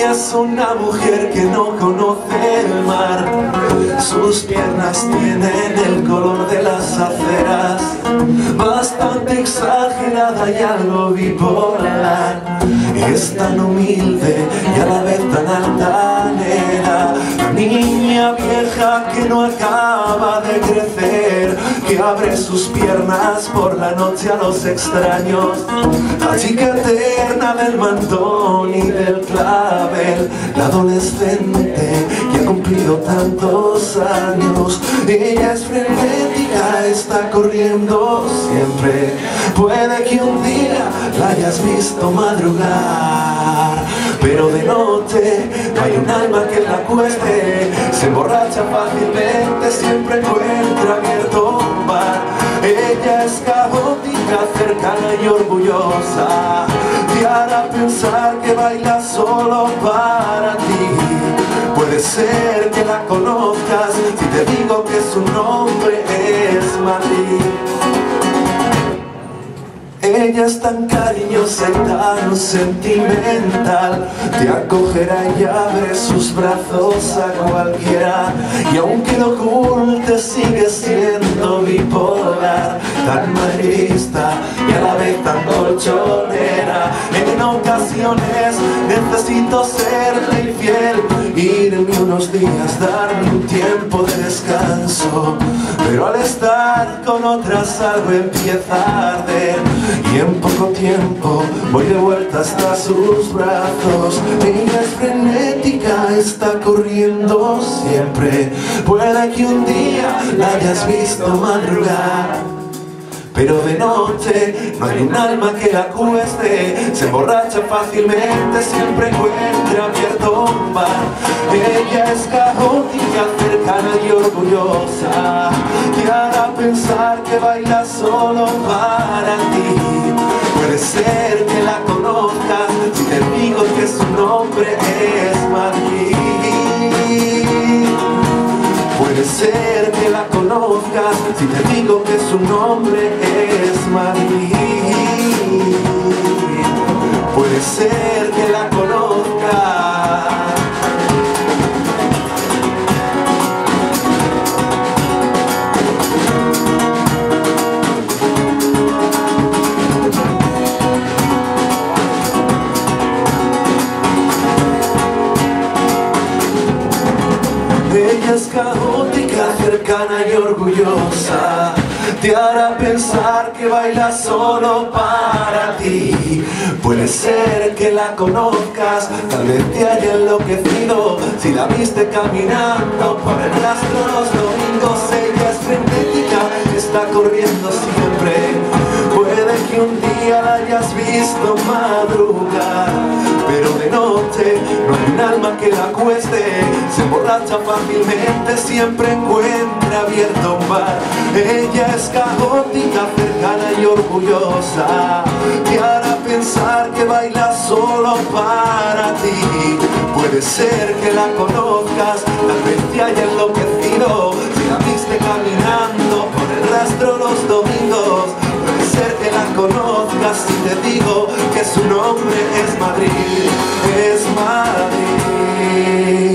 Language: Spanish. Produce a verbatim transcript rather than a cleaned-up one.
es una mujer que no conoce el mar. Sus piernas tienen el color de las aceras, bastante exagerada y algo bipolar. Es tan humilde y a la vez tan altanera, la niña vieja que no acaba de crecer, que abre sus piernas por la noche a los extraños. La chica eterna del mantón y del clavel, la adolescente que ha cumplido tantos años. Ella es frenética, está corriendo siempre. Puede que un día la hayas visto madrugar, pero de noche no hay un alma que la cueste. Se emborracha fácilmente, siempre encuentra abierto un bar. Ella es caótica, cercana y orgullosa, te hará pensar que baila solo para ti. Puede ser que la conozcas si te digo que su nombre es Madrid. Ella es tan cariñosa y tan sentimental, te acogerá y abre sus brazos a cualquiera. Y aunque lo oculte sigue siendo bipolar, tan madridista y a la vez tan colchonera. En ocasiones necesito serle infiel, irme unos días, darme un tiempo de descanso, pero al estar con otras algo empieza a arder, y en poco tiempo voy de vuelta hasta sus brazos. Ella es frenética, está corriendo siempre. Puede que un día la hayas visto madrugar, pero de noche no hay un alma que la cueste. Se emborracha fácilmente, siempre encuentra abierto un bar. Ella es caótica, cercana y orgullosa, te hará pensar que baila solo para ti. Puede ser que la conozcas si te digo que su nombre es Madrid. Puede ser que la conozcas si te digo que su nombre es Madrid. Puede ser que la conozcas. Ella es caótica, cercana y orgullosa, te hará pensar que baila solo para ti. Puede ser que la conozcas, tal vez te haya enloquecido si la viste caminando por el rastro los domingos. Ella es frenética, está corriendo siempre. Puede que un día la hayas visto madrugar, pero de noche no hay un alma que la cueste. Se emborracha fácilmente, siempre encuentra abierto un bar. Ella es caótica, cercana y orgullosa, te hará pensar que baila solo para ti. Puede ser que la conozcas, tal vez te haya enloquecido si la viste caminando por el rastro los domingos. Puede ser que la conozcas si te digo que su nombre es Madrid, es Madrid.